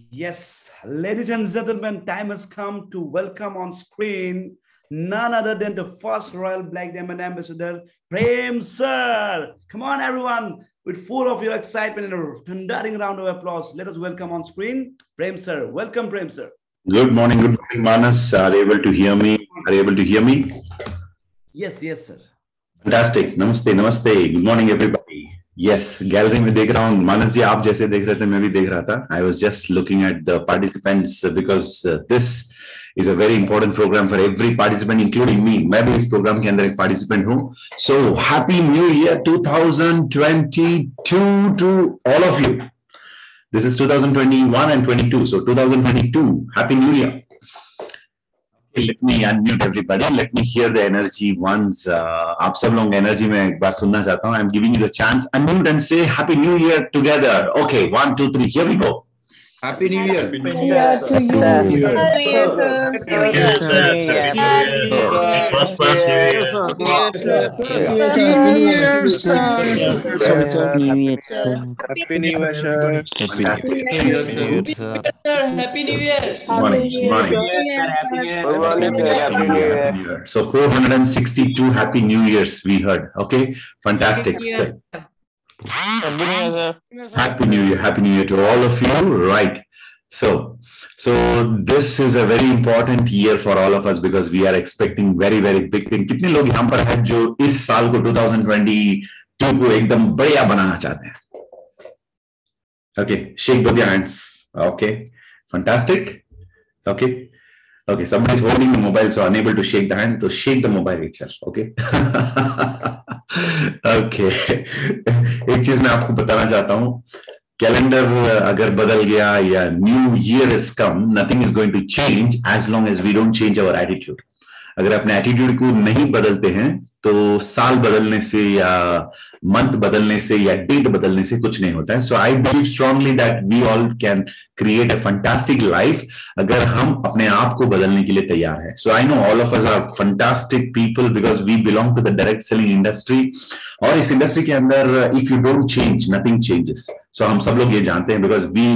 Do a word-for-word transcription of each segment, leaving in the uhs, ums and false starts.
Yes, ladies and gentlemen, time has come to welcome on screen none other than the first Royal Black Diamond Ambassador, Prem Sir. Come on, everyone, with full of your excitement and a thundering round of applause, let us welcome on screen Prem Sir. Welcome, Prem Sir. Good morning, good morning, Manas. Are you able to hear me? Are you able to hear me? Yes, yes, sir. Fantastic. Namaste, namaste. Good morning, everybody. Yes, gallery में देख रहा हूँ. मानस जी आप जैसे देख रहे थे मैं भी देख रहा था. I was just looking at the participants because uh, this is a very important program for every participant, including me. मैं भी इस program के अंदर एक participant हूँ. So happy New Year twenty twenty-two to all of you. This is two thousand twenty-one and twenty-two. So two thousand twenty-two, Happy New Year. Okay, let me unmute everybody. Let me hear the energy once. Uh, आप सब लोग energy में एक बार सुनना चाहता हूँ. I'm giving you the chance. Unmute and say Happy New Year together. Okay, one, two, three. Here we go. Happy New Year. Happy New Year to you. Happy New Year. Happy New Year. Happy New Year, sir. Happy New Year. First, first New Year. Happy New Year, sir. Happy New Year, sir. Happy New Year, sir. Happy New Year, sir. Happy New Year. Morning, morning. Happy New Year. So four hundred sixty-two Happy New Years we heard. Okay, fantastic. So, Happy New Year, sir. Happy New Year, Happy New Year to all of you. Right. So, so this is a very important year for all of us because we are expecting very, very big thing. कितने लोग यहाँ पर हैं जो इस साल को twenty twenty-two को एकदम बढ़िया बनाना चाहते हैं? Okay, shake both your hands. Okay, fantastic. Okay. Okay, somebody is holding the mobile, so unable to shake the hand. So shake the mobile itself. Okay. Okay. एक चीज मैं आपको बताना चाहता हूँ. कैलेंडर अगर बदल गया या new year is come, nothing is going to change as long as we don't change our attitude. अगर अपने एटीट्यूड को नहीं बदलते हैं तो साल बदलने से या मंथ बदलने से या डेट बदलने से कुछ नहीं होता है. So I believe strongly that we all can create a fantastic life अगर हम अपने आप को बदलने के लिए तैयार है. So I know all of us are fantastic people because we belong to the direct selling industry. और इस इंडस्ट्री के अंदर if you don't change nothing changes. सो हम सब लोग ये जानते हैं because we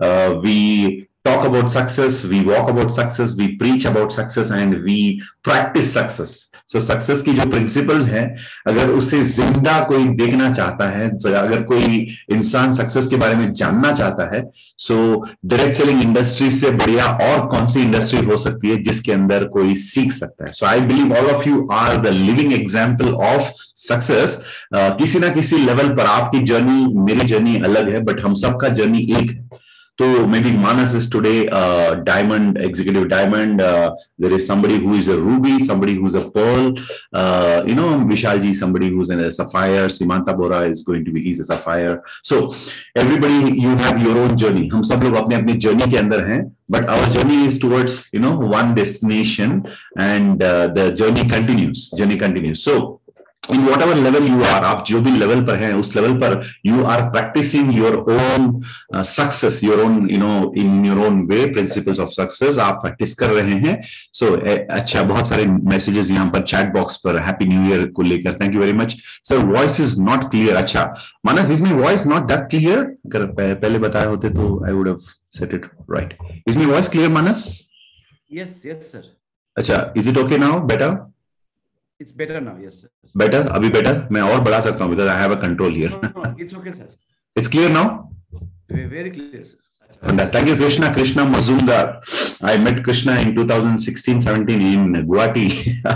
we talk about success, we walk about success, we preach about success and we practice success. So success की जो principles हैं, अगर उसे जिंदा कोई देखना चाहता है, अगर कोई इंसान success के बारे में जानना चाहता है, so direct selling industry से बढ़िया और कौन सी industry हो सकती है जिसके अंदर कोई सीख सकता है. So I believe all of you are the living example of success. uh, किसी ना किसी level पर आपकी journey, मेरी journey अलग है, but हम सबका journey एक है. So maybe Manas is today uh, diamond, executive diamond. Uh, there is somebody who is a ruby, somebody who's a pearl. Uh, you know, Vishalji, somebody who's in a sapphire. Simanta Bora is going to be, he's a sapphire. So everybody, you have your own journey. हम सब लोग अपने अपने journey के अंदर हैं. But our journey is towards, you know, one destination, and uh, the journey continues. Journey continues. So in whatever level you are, आप जो भी level पर हैं, उस level पर you are practicing your own uh, success, your own, you know, in your own way, principles of success आप practice कर रहे हैं. So eh, अच्छा, बहुत सारे messages यहाँ पर chat box पर Happy New Year को लेकर. Thank you very much. Sir, voice is not clear. अच्छा, Manas, is my voice not that clear? अगर पहले बताया होते तो I would have said it right. Is my voice clear, Manas? Yes, yes, sir. अच्छा, is it okay now? Better? It's better now, yes, sir. Better? अभी better? मैं और बढ़ा सकता हूँ because I have a control here. No, no, it's okay, sir. It's clear now? Very, very clear, sir. Fantastic. Thank you, Krishna. Krishna Mazumdar. I met Krishna in two thousand sixteen seventeen in Guwahati.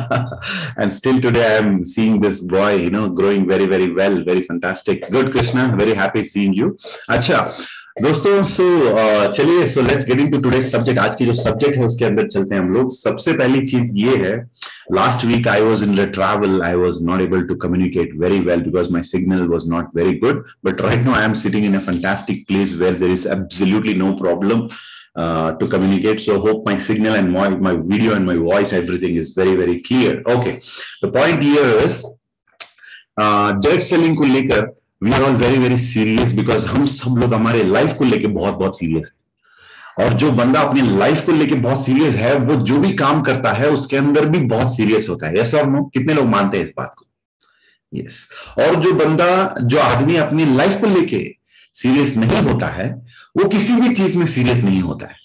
And still today I am seeing this boy, you know, growing very, very well. Very fantastic. Good, Krishna. Very happy seeing you. अच्छा दोस्तों, so चलिए, so let's get into today's subject. आज की जो subject है उसके अंदर चलते हैं हम लोग. सबसे पहली चीज ये है, last week I was in the travel, I was not able to communicate very well because my signal was not very good. But right now I am sitting in a fantastic place where there is absolutely no problem to communicate. So hope my signal and my, my video and my voice, everything is very, very clear. Okay. The point here is, uh, direct selling को लेकर we are all very, very serious because हम सब लोग हमारे life को लेके बहुत बहुत सीरियस है. और जो बंदा अपनी लाइफ को लेके बहुत सीरियस है, वो जो भी काम करता है उसके अंदर भी बहुत सीरियस होता है. यस और नो? कितने लोग मानते हैं इस बात को? यस. और जो बंदा, जो आदमी अपनी लाइफ को लेके सीरियस नहीं होता है वो किसी भी चीज में सीरियस नहीं होता है.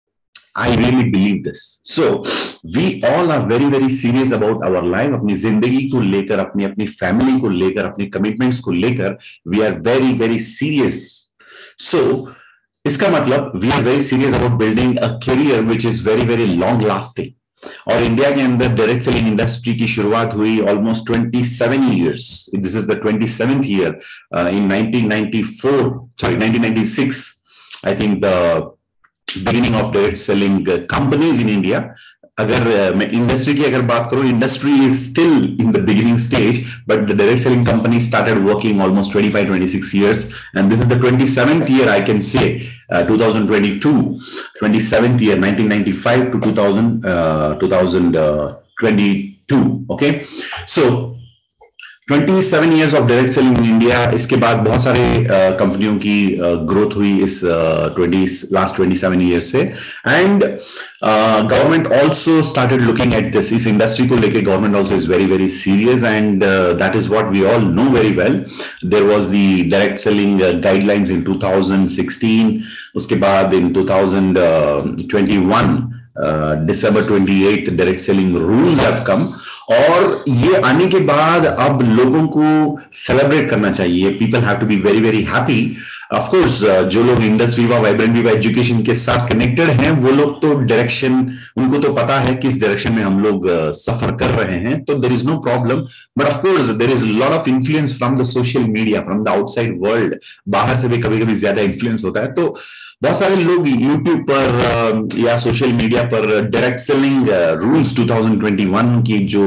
I really believe this. So we all are very very serious about our life. अपनी जिंदगी को लेकर, अपनी अपनी फैमिली को लेकर, अपनी कमिटमेंट्स को लेकर we are very very serious. So इसका मतलब we are very serious about building a career which is very very long lasting. और इंडिया के अंदर डायरेक्ट सेलिंग इंडस्ट्री की शुरुआत हुई almost twenty-seven years. This is the twenty-seventh year uh, in nineteen ninety-four. Sorry, nineteen ninety-six. I think the beginning of direct selling companies in India. अगर मैं industry की अगर बात करूं, industry is still in the beginning stage, but the direct selling companies started working almost twenty-five, twenty-six years, and this is the twenty-seventh year, I can say, uh, twenty twenty-two, twenty-seventh year, nineteen ninety-five to two thousand, uh, twenty twenty-two. Okay, so twenty-seven years of direct selling in India. इसके बाद बहुत सारे कंपनियों की growth हुई इस twenty last twenty-seven years से, and government also started looking at this. इस इंडस्ट्री को लेके government also is very very serious, and that is what we all know very well. There was the direct selling guidelines in twenty sixteen. उसके बाद in twenty twenty-one December twenty-eighth direct selling rules have come. और ये आने के बाद अब लोगों को सेलिब्रेट करना चाहिए. People have to be very very happy. Of course जो लोग IndusViva, वाइब्रेंट विवा एजुकेशन के साथ कनेक्टेड हैं, वो लोग तो डायरेक्शन, उनको तो पता है किस डायरेक्शन में हम लोग सफर कर रहे हैं, तो there is no problem. But of course there is lot of influence from the social media, from the outside world. बाहर से भी कभी कभी ज्यादा इन्फ्लुएंस होता है. तो बहुत सारे लोग यूट्यूब पर या सोशल मीडिया पर direct selling rules twenty twenty-one की जो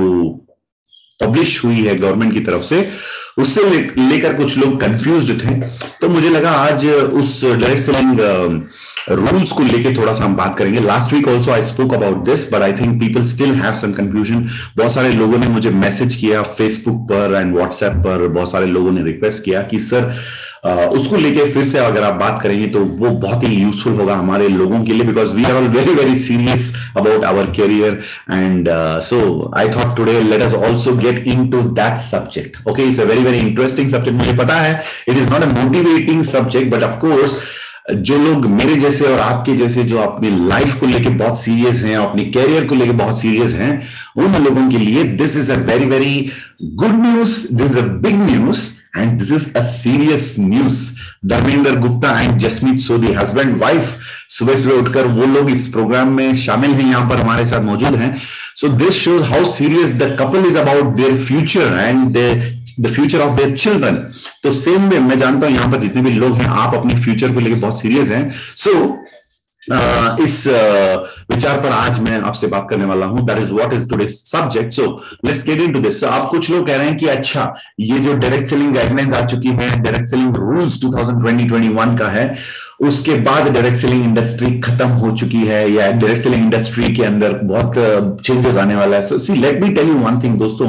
पब्लिश हुई है गवर्नमेंट की तरफ से, उससे ले, लेकर कुछ लोग कंफ्यूज्ड थे. तो मुझे लगा आज उस डायरेक्ट सेलिंग रूल्स को लेके थोड़ा सा हम बात करेंगे. Last week also I spoke about this, but I think people still have some confusion. बहुत सारे लोगों ने मुझे मैसेज किया फेसबुक पर एंड व्हाट्सएप पर. बहुत सारे लोगों ने रिक्वेस्ट किया कि सर Uh, उसको लेके फिर से अगर आप बात करेंगे तो वो बहुत ही यूजफुल होगा हमारे लोगों के लिए, because we are all very very serious about our career. And so I thought today let us also get into that subject. Okay, it's a very very interesting subject. मुझे पता है it is not a motivating subject, but of course जो लोग मेरे जैसे और आपके जैसे जो अपनी लाइफ को लेके बहुत सीरियस हैं, अपनी कैरियर को लेके बहुत सीरियस हैं, उन लोगों के लिए this is a very very good news. This is a big news. And this is a serious news. Dharmendra Gupta and Jasmeet Sodhi, husband wife, सुबह सुबह उठकर वो लोग इस प्रोग्राम में शामिल हैं, यहाँ पर हमारे साथ मौजूद हैं. So this shows how serious the couple is about their future and the, the future of their children. तो सेम वे मैं जानता हूँ यहाँ पर जितने भी लोग हैं, आप अपने फ्यूचर को लेकर बहुत सीरियस हैं. So Uh, इस uh, विचार पर आज मैं आपसे बात करने वाला हूं. That is what is today's subject. So let's get into this. आप कुछ लोग कह रहे हैं कि अच्छा ये जो डायरेक्ट सेलिंग गाइडलाइंस आ चुकी है, direct selling rules twenty twenty-one का है, उसके बाद डायरेक्ट सेलिंग इंडस्ट्री खत्म हो चुकी है, या डायरेक्ट सेलिंग इंडस्ट्री के अंदर बहुत चेंजेस आने वाला है. So see let me tell you one thing दोस्तों.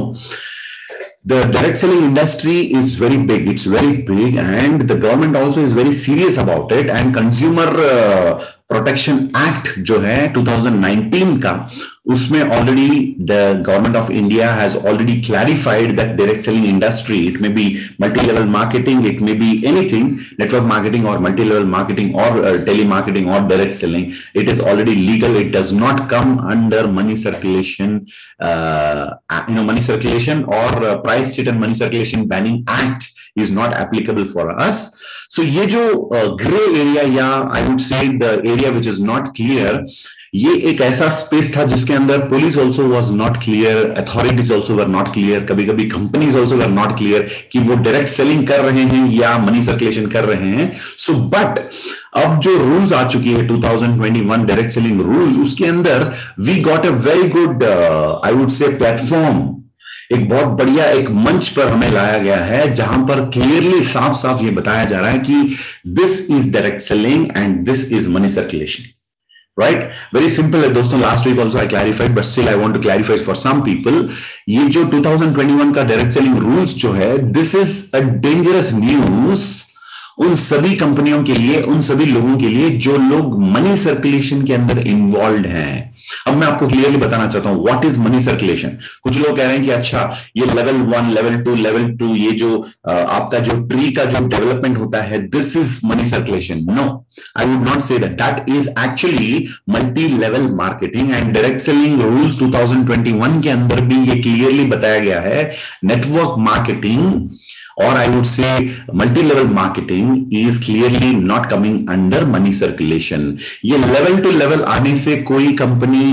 The direct selling industry is very big. It's very big, and the government also is very serious about it. And Consumer uh, Protection Act जो है twenty nineteen का, उसमें already the government of India has already clarified that direct selling industry, it may be multi-level marketing, it may be anything, network marketing or multi-level marketing or uh, telemarketing or direct selling. It is already legal. It does not come under money circulation, uh, you know, money circulation or uh, price cheat and money circulation banning act is not applicable for us. So ये जो grey area, या I would say the area which is not clear, ये एक ऐसा space था जिसके अंदर police also was not clear, authorities also were not clear, कभी कभी companies also were not clear कि वो डायरेक्ट सेलिंग कर रहे हैं या मनी सर्कुलेशन कर रहे हैं. सो so, बट अब जो रूल्स आ चुकी है twenty twenty-one direct selling rules, उसके अंदर we got a very good I would say platform. एक बहुत बढ़िया एक मंच पर हमें लाया गया है जहां पर क्लियरली साफ साफ ये बताया जा रहा है कि this is direct selling and this is money circulation. Right, very simple है दोस्तों. Last week also I clarified, but still I want to clarify for some people. ये जो twenty twenty-one का डायरेक्ट सेलिंग रूल्स जो है, this is a dangerous news उन सभी कंपनियों के लिए, उन सभी लोगों के लिए जो लोग मनी सर्कुलेशन के अंदर इन्वॉल्व हैं। अब मैं आपको क्लियरली बताना चाहता हूं व्हाट इज मनी सर्कुलेशन। कुछ लोग कह रहे हैं कि अच्छा ये level one, level two, level two, ये जो आ, आपका जो ट्री का जो डेवलपमेंट होता है, this is money circulation. No, I would not say that. That is actually multi level marketing and direct selling rules two thousand twenty one के अंदर भी ये क्लियरली बताया गया है। Network marketing or I would say multi-level marketing is clearly not coming under money circulation. ये level to level आने से कोई कंपनी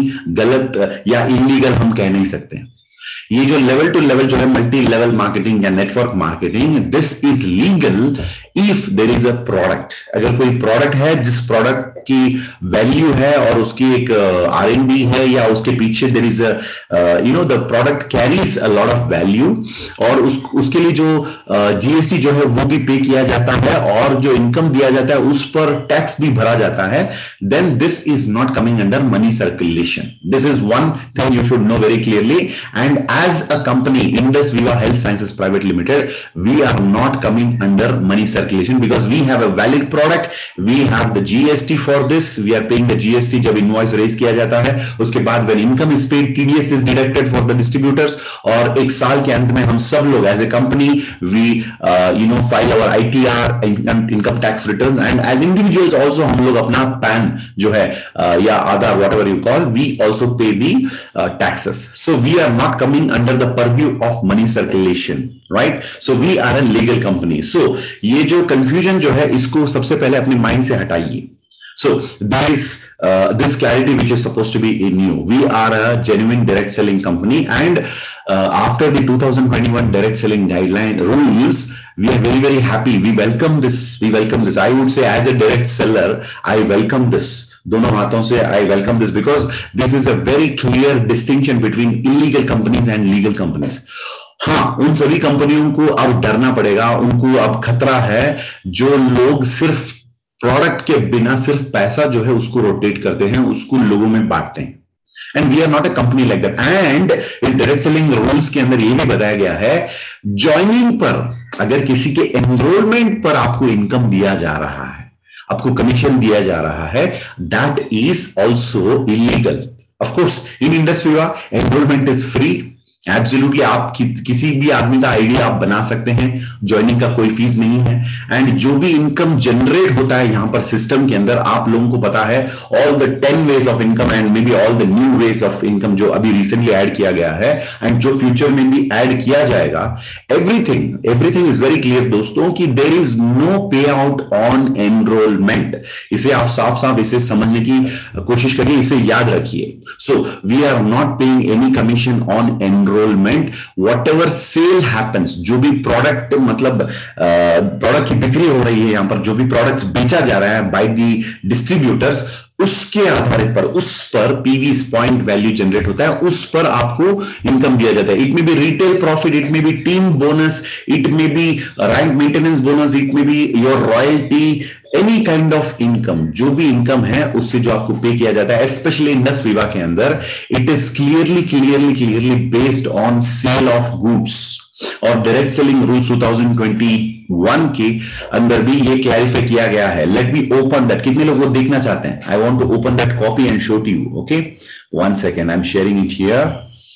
गलत या इलीगल हम कह नहीं सकते। ये जो लेवल टू लेवल जो है मल्टी लेवल मार्केटिंग या network marketing, this is legal if there is a product. अगर कोई प्रोडक्ट है जिस प्रोडक्ट की वैल्यू है और उसकी एक आर एन डी है या उसके पीछे there is you know the product carries a lot of value और उस उसके लिए जो जीएसटी uh, जो है वो भी पे किया जाता है और जो इनकम दिया जाता है उस पर टैक्स भी भरा जाता है, then this is not coming under money circulation. This is one thing you should know very clearly. And as a company, IndusViva Health Sciences Private Limited, we are not coming under money circulation because we have a valid product. We have the G S T for this. We are paying the G S T जब invoice raise किया जाता है, उसके बाद when income is paid, T D S is deducted for the distributors और एक साल के अंत में हम सब लोग as a company we uh, you know file our I T R, income tax returns, and as individuals also हम लोग अपना पैन जो है uh, या आधार whatever you call, we also pay the uh, taxes. So we are not coming under the purview of money circulation, right? So we are a legal company. So ये जो confusion जो है इसको सबसे पहले अपने mind से हटाइए। So there is uh, this clarity which is supposed to be in you. We are a genuine direct selling company, and uh, after the two thousand twenty-one direct selling guideline rules, we are very very happy. We welcome this. We welcome this. I would say as a direct seller, I welcome this. दोनों हाथों से I welcome this because this is a very clear distinction between illegal companies and legal companies. हाँ, उन सभी कंपनियों को अब डरना पड़ेगा, उनको अब खतरा है जो लोग सिर्फ प्रोडक्ट के बिना सिर्फ पैसा जो है उसको रोटेट करते हैं, उसको लोगों में बांटते हैं। And we are not a company like that. And इस डायरेक्ट सेलिंग रूल्स के अंदर ये भी बताया गया है, ज्वाइनिंग पर अगर किसी के एनरोलमेंट पर आपको इनकम दिया जा रहा है, आपको कमीशन दिया जा रहा है, that is also illegal. Of course in IndusViva enrolment is free, absolutely. आप कि, किसी भी आदमी का आइडिया आप बना सकते हैं, ज्वाइनिंग का कोई फीस नहीं है। एंड जो भी इनकम जनरेट होता है यहां पर सिस्टम के अंदर, आप लोगों को पता है all the ten ways of income and maybe all the new ways of income जो अभी रिसेंटली ऐड किया गया है एंड जो फ्यूचर में भी ऐड किया जाएगा। Everything everything is very clear दोस्तों कि there is no payout on enrolment. इसे आप साफ साफ इसे समझने की कोशिश करिए, इसे याद रखिए। So we are not paying any commission on enrolment. Enrolment, whatever sale happens, जो भी प्रोडक्ट मतलब प्रोडक्ट की बिक्री हो रही है, यहां पर जो भी प्रोडक्ट्स बेचा जा रहा है बाय दी डिस्ट्रीब्यूटर्स, उसके आधारित पर उस पर पीवी पॉइंट वैल्यू जनरेट होता है, उस पर आपको इनकम दिया जाता है। It may be retail profit, it may be team bonus, it may be rank maintenance bonus, it may be your royalty, any kind of income, जो भी इनकम है उससे जो आपको पे किया जाता है, स्पेशली IndusViva के अंदर, it is clearly clearly clearly based on sale of goods. और direct selling rules two thousand twenty one के अंदर भी ये क्लैरिफाई किया गया है। Let me open that. कितने लोग वो देखना चाहते हैं? I want to open that copy and show to you. Okay, one second, I am sharing it here.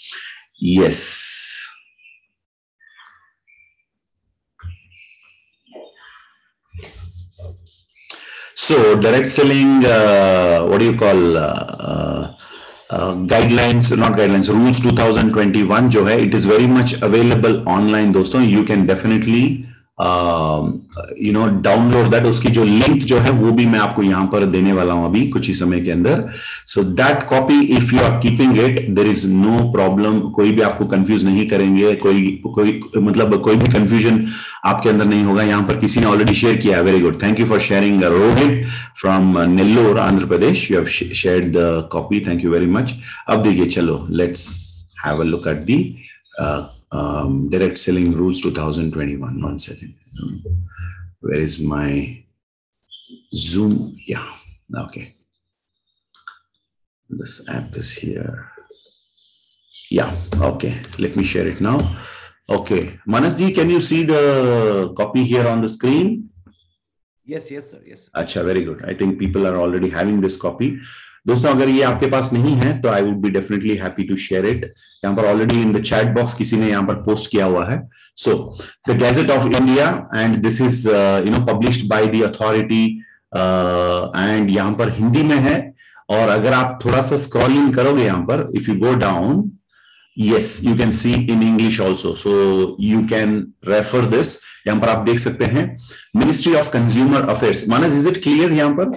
Yes, so direct selling, uh, what do you call, uh, uh, guidelines, not guidelines, rules two thousand twenty-one जो है, it is very much available online दोस्तों। You can definitely you know download that. उसकी जो link जो है वो भी मैं आपको यहां पर देने वाला हूं अभी कुछ ही समय के अंदर। So that copy if you are keeping it, there is no problem. कोई भी आपको कंफ्यूज नहीं करेंगे, कोई कोई मतलब कोई भी कंफ्यूजन आपके अंदर नहीं होगा। यहां पर किसी ने ऑलरेडी शेयर किया है, very good, thank you for sharing. Rohit from Nellore Andhra Pradesh, you have shared the copy, thank you very much. अब देखिए, चलो let's have a look at the Um, direct selling rules two thousand twenty-one. One second. Um, where is my Zoom? Yeah. Okay. This app is here. Yeah. Okay. Let me share it now. Okay. Manasji, can you see the copy here on the screen? Yes, yes, sir. Yes, sir. अच्छा, very good. I think people are already having this copy. दोस्तों, अगर ये आपके पास नहीं है तो I would be definitely happy to share it. यहाँ पर already in the chat box किसी ने यहाँ पर पोस्ट किया हुआ है. So the gazette of India, and this is you know published by the authority, and यहाँ पर हिंदी में है. और अगर आप थोड़ा सा स्क्रॉलिंग करोगे यहाँ पर, if you go down, yes, you can see in English also, so you can refer this. यहाँ पर आप देख सकते हैं Ministry of Consumer Affairs. Manas, is it clear यहाँ पर?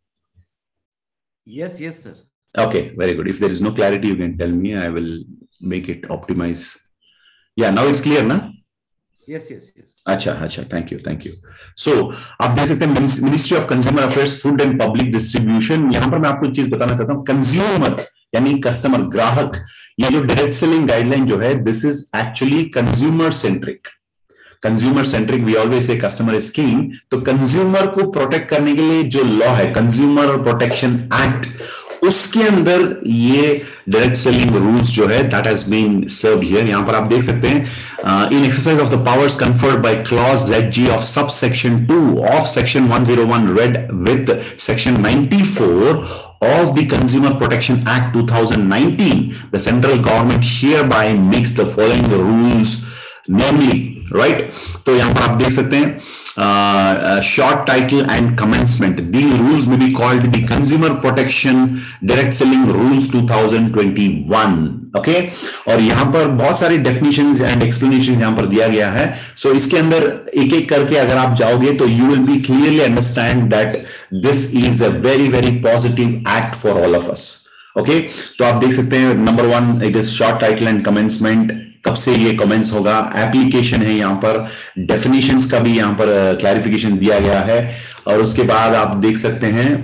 Yes, yes, sir. Okay, very good. If there is no clarity, you can tell me. I will make it optimize. Yeah, now it's clear, na? Yes, yes, yes. अच्छा अच्छा, thank you thank you. So आप देख सकते हैं ministry of consumer affairs, food and public distribution. यहां पर मैं आपको एक चीज बताना चाहता हूं. कंज्यूमर यानी कस्टमर, ग्राहक, ये जो डायरेक्ट सेलिंग गाइडलाइन जो है, this is actually consumer centric. Consumer centric, we always say customer is king. तो कंज्यूमर को प्रोटेक्ट करने के लिए जो लॉ है, कंज्यूमर प्रोटेक्शन एक्ट, उसके अंदर ये डायरेक्ट सेलिंग रूल्स जो है, that has been served here. यहां पर आप देख सकते हैं, in exercise of the powers conferred by clause Z G of sub section two of section one zero one read with section ninety four of the Consumer Protection Act two thousand nineteen, the central government hereby makes the following rules, namely, right? तो यहां पर आप देख सकते हैं, uh, short title and commencement. These rules may be called the Consumer Protection Direct Selling Rules two thousand twenty-one. Okay okay? और यहां पर बहुत सारी डेफिनेशंस एंड एक्सप्लेनेशन यहां पर दिया गया है. सो so, इसके अंदर एक एक करके अगर आप जाओगे तो you will be clearly understand that this is a very very positive act for all of us. Okay, तो आप देख सकते हैं, number one, it is short title and commencement. कब से ये कमेंस होगा, एप्लीकेशन है, यहाँ पर डेफिनेशंस का भी यहाँ पर क्लैरिफिकेशन दिया गया है. और उसके बाद आप देख सकते हैं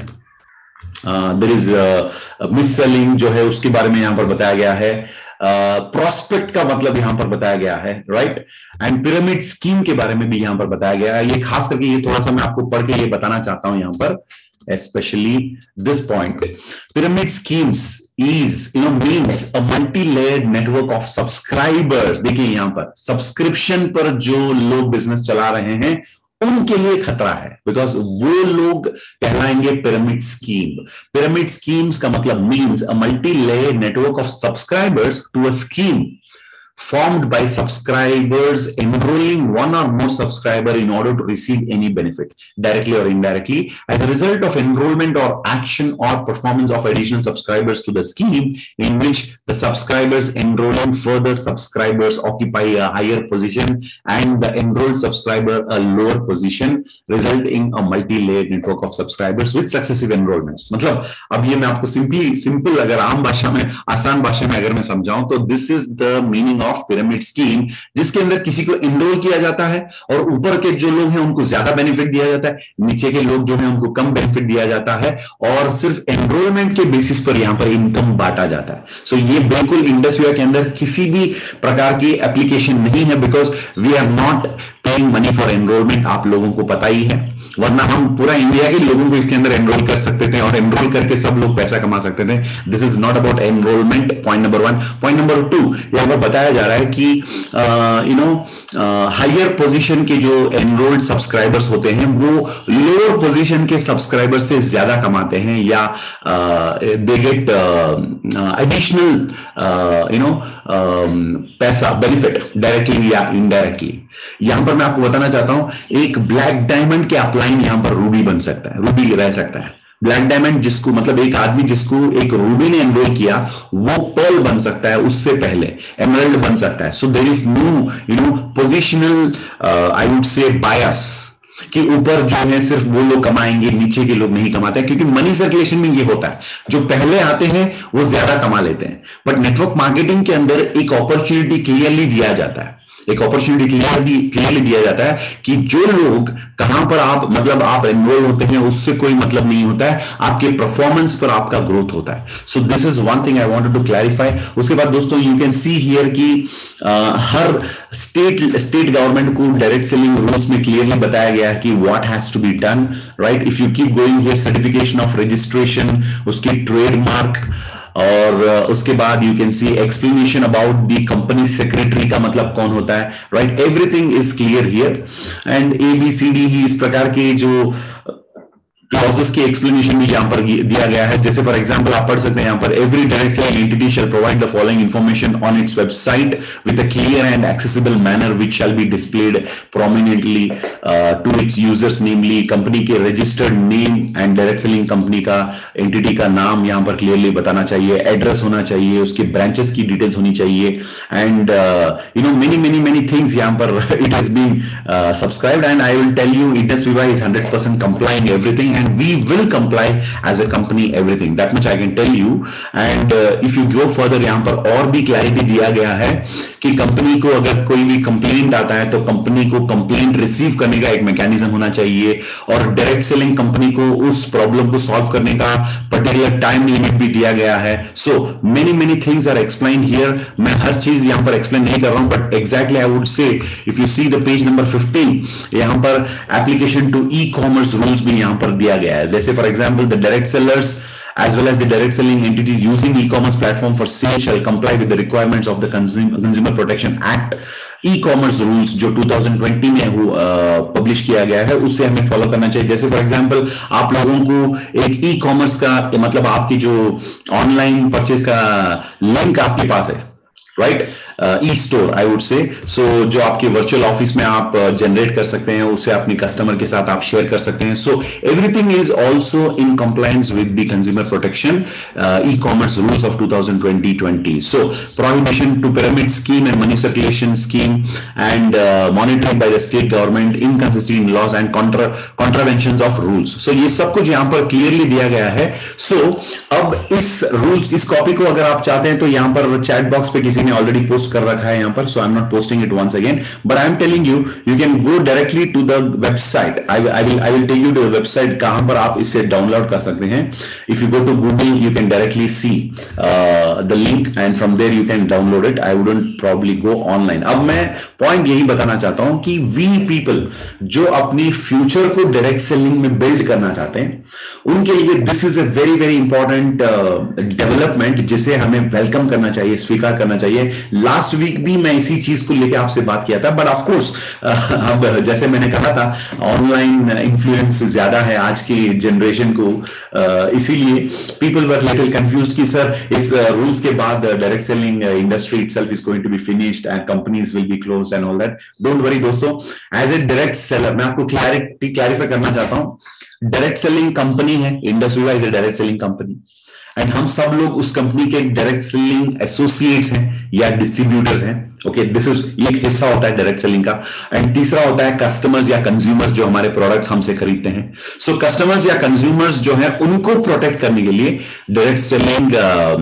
देयर इज मिस सेलिंग जो है, उसके बारे में यहां पर बताया गया है. प्रोस्पेक्ट uh, का मतलब यहां पर बताया गया है, राइट. एंड पिरामिड स्कीम के बारे में भी यहां पर बताया गया है. ये खास करके ये थोड़ा सा मैं आपको पढ़ के ये बताना चाहता हूं यहां पर, especially this point. Pyramid schemes is, you know, means a multi-layered network of subscribers. देखिए यहां पर सब्सक्रिप्शन पर जो लोग बिजनेस चला रहे हैं उनके लिए खतरा है, बिकॉज वो लोग कहलाएंगे पिरामिड स्कीम. पिरामिड स्कीम्स का मतलब means a multi layer network of subscribers to a scheme formed by subscribers enrolling one or more subscriber in order to receive any benefit, directly or indirectly, as a result of enrollment or action or performance of additional subscribers to the scheme, in which the subscribers enrolling further subscribers occupy a higher position and the enrolled subscriber a lower position, resulting in a multi-layered network of subscribers with successive enrollments. मतलब अब ये मैं आपको simply simple अगर आम भाषा में, आसान भाषा में अगर मैं समझाऊं तो this is the meaning of pyramid scheme, जिसके अंदर किसी को एनरोल किया जाता है और ऊपर के जो लोग हैं उनको ज्यादा बेनिफिट दिया जाता है, नीचे के लोग जो हैं उनको कम बेनिफिट दिया जाता है, और सिर्फ एनरोलमेंट के बेसिस पर यहां पर इनकम बांटा जाता है. सो so, ये बिल्कुल इंडस्विवा के अंदर किसी भी प्रकार की एप्लीकेशन नहीं है, because we are not paying money for enrolment. आप लोगों को पता ही है, वरना हम पूरा इंडिया के लोगों को इसके अंदर एनरोल कर सकते थे और एनरोल करके सब लोग पैसा कमा सकते थे. This is not about enrolment. Point number one. Point number two, यहां पर बताया जा रहा है कि यू नो हायर पोजीशन के जो एनरोल्ड सब्सक्राइबर्स होते हैं वो लोअर पोजीशन के सब्सक्राइबर से ज्यादा कमाते हैं, या they get additional you know पैसा, बेनिफिट, डायरेक्टली या इनडायरेक्टली. यहां पर मैं आपको बताना चाहता हूं, एक ब्लैक डायमंड के अपलाइन यहां पर रूबी बन सकता है, रूबी रह सकता है. ब्लैक डायमंड जिसको मतलब एक आदमी जिसको एक रूबी ने एनरोल किया वो पर्ल बन सकता है, उससे पहले एमरल्ड बन सकता है. So there is no you know positional I would say bias कि ऊपर जो है सिर्फ वो लोग कमाएंगे, नीचे के लोग नहीं कमाते हैं, क्योंकि मनी सर्कुलेशन में ये होता है, जो पहले आते हैं वो ज्यादा कमा लेते हैं. बट नेटवर्क मार्केटिंग के अंदर एक अपॉर्चुनिटी क्लियरली दिया जाता है, एक अपॉर्चुनिटी क्लियरली क्लियरली दिया जाता है कि जो लोग कहां पर आप मतलब आप एनरोल होते हैं उससे कोई मतलब नहीं होता है, आपके परफॉर्मेंस पर आपका ग्रोथ होता है. So this is one thing I wanted to clarify. उसके बाद दोस्तों यू कैन सी हियर कि हर स्टेट स्टेट गवर्नमेंट को डायरेक्ट सेलिंग रूल्स में क्लियरली बताया गया है कि what has to be done, right. If you keep going here, certification of registration, उसकी ट्रेडमार्क और uh, उसके बाद you can see explanation about the company secretary का मतलब कौन होता है, right? Everything is clear here and A B C D ही इस प्रकार के जो क्लॉजेस की एक्सप्लेनेशन भी यहाँ पर दिया गया है। जैसे फॉर एग्जांपल आप पढ़ सकते हैं यहाँ पर, every direct selling entity shall provide the following information on its website with a clear and accessible manner which shall be displayed prominently to its users, namely company के registered name and direct selling company का entity का नाम यहाँ पर clearly बताना चाहिए, address होना चाहिए, उसके ब्रांचेस की डिटेल्स होनी चाहिए and you know many many many things यहाँ पर it has been subscribed and I will tell you IndusViva is one hundred percent complying everything and we will comply as a company everything, that much I can tell you. And uh, if you go further यहाँ पर और भी clarity दिया गया है कि company को अगर कोई भी कंप्लेंट आता है तो कंपनी को कंप्लेंट रिसीव करने का एक मैकेनिज्म होना चाहिए और डायरेक्ट सेलिंग कंपनी को उस प्रॉब्लम को सॉल्व करने का पर्टिकुलर टाइम लिमिट भी दिया गया है। So many many things are explain here. मैं हर चीज यहाँ पर एक्सप्लेन नहीं कर रहा हूं, but exactly I would say if you see the page number fifteen, यहाँ पर application to e-commerce rules भी यहाँ पर दिया गया है। जैसे for example the direct sellers as well as the direct selling entities using e-commerce platform for sale shall comply with the requirements of the Consumer, Consumer Protection Act. E-commerce rules जो two thousand twenty में publish किया गया है उससे हमें follow करना चाहिए। जैसे फॉर एग्जांपल आप लोगों को एक ई-कॉमर्स का मतलब आपकी जो ऑनलाइन परचेज का लिंक आपके पास है, right, e-store I would say, so जो आपके वर्चुअल ऑफिस में आप जनरेट uh, कर सकते हैं, उसे अपने कस्टमर के साथ आप शेयर कर सकते हैं। So everything is also in compliance with the consumer protection e-commerce rules of twenty twenty. So prohibition to pyramid scheme and money circulation scheme and monitoring by the state government, inconsistency in laws and contraventions of rules. So ये सब कुछ यहाँ पर clearly दिया गया है। सो so, अब इस रूल्स इस कॉपी को अगर आप चाहते हैं तो यहाँ पर चैट बॉक्स पे किसी ने ऑलरेडी पोस्ट कर रखा है यहाँ पर, so I am not posting it once again, but I am telling you you can go directly to the website. I I will I will take you to the website कहां पर आप इसे download कर सकते हैं। If you go to Google you can directly see the link and from there you can download it. I wouldn't probably go online. अब मैं point यही बताना चाहता हूं कि वी पीपल जो अपने फ्यूचर को डायरेक्ट सेलिंग में बिल्ड करना चाहते हैं उनके लिए this is a very very important development जिसे हमें वेलकम करना चाहिए, स्वीकार करना चाहिए। लास्ट वीक भी मैं इसी चीज को लेकर आपसे बात किया था, बट ऑफ कोर्स अब जैसे मैंने कहा था ऑनलाइन इन्फ्लुएंस ज्यादा है आज की जनरेशन को, इसीलिए पीपल वर लिटिल कंफ्यूज्ड कि सर इस रूल्स के बाद direct selling industry itself is going to be finished and companies will be closed and all that. Don't worry दोस्तों, एज ए डायरेक्ट सेलर मैं आपको क्लैरिटी क्लैरिफाई करना चाहता हूं। डायरेक्ट सेलिंग कंपनी है, IndusViva is a direct selling company and हम सब लोग उस कंपनी के डायरेक्ट सेलिंग एसोसिएट्स हैं या डिस्ट्रीब्यूटर्स हैं। ओके, दिस इज एक हिस्सा होता है डायरेक्ट सेलिंग का। एंड तीसरा होता है कस्टमर्स या कंज्यूमर्स जो हमारे प्रोडक्ट्स हमसे खरीदते हैं। सो कस्टमर्स या कंज्यूमर्स जो है उनको प्रोटेक्ट करने के लिए direct selling